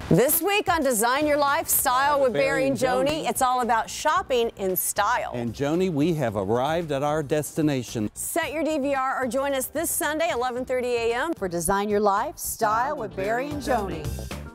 This week on Design Your Lifestyle with Barry and Joni, it's all about shopping in style. And Joni, we have arrived at our destination. Set your DVR or join us this Sunday, 11:30 a.m. for Design Your Lifestyle with Barry and Joni.